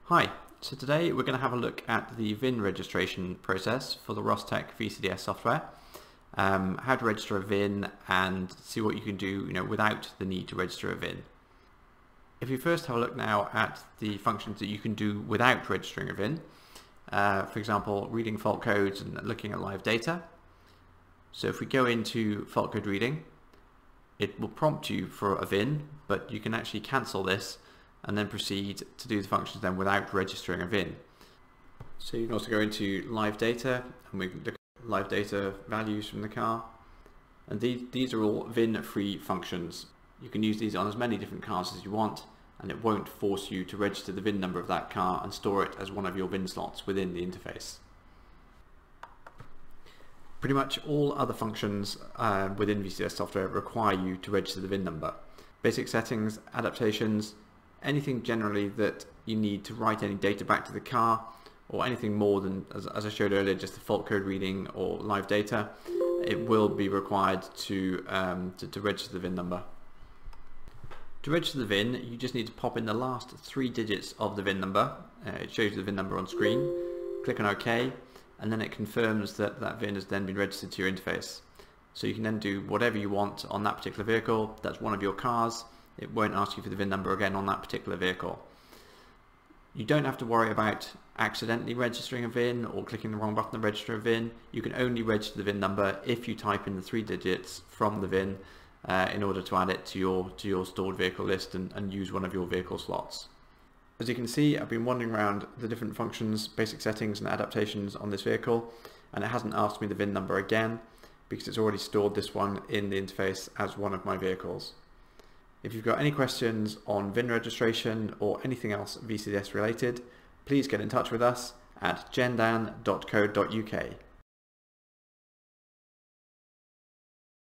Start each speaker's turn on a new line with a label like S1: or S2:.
S1: Hi, so today we're going to have a look at the VIN registration process for the Rostec VCDS software, how to register a VIN and see what you can do without the need to register a VIN. If you first have a look now at the functions that you can do without registering a VIN, for example reading fault codes and looking at live data. So if we go into fault code reading, it will prompt you for a VIN, but you can actually cancel this and then proceed to do the functions then without registering a VIN. So you can also go into live data and we can look at live data values from the car. And these are all VIN free functions. You can use these on as many different cars as you want, and it won't force you to register the VIN number of that car and store it as one of your VIN slots within the interface. Pretty much all other functions within VCDS software require you to register the VIN number. Basic settings, adaptations, anything generally that you need to write any data back to the car, or anything more than, as I showed earlier, just the fault code reading or live data, it will be required to register the VIN number. To register the VIN, you just need to pop in the last 3 digits of the VIN number. It shows you the VIN number on screen. Click on OK, and then it confirms that that VIN has then been registered to your interface. So you can then do whatever you want on that particular vehicle. That's one of your cars. It won't ask you for the VIN number again on that particular vehicle. You don't have to worry about accidentally registering a VIN or clicking the wrong button to register a VIN. You can only register the VIN number if you type in the 3 digits from the VIN in order to add it to your stored vehicle list and use one of your vehicle slots. As you can see, I've been wandering around the different functions, basic settings and adaptations on this vehicle, and it hasn't asked me the VIN number again because it's already stored this one in the interface as one of my vehicles. If you've got any questions on VIN registration or anything else VCDS related, please get in touch with us at gendan.co.uk.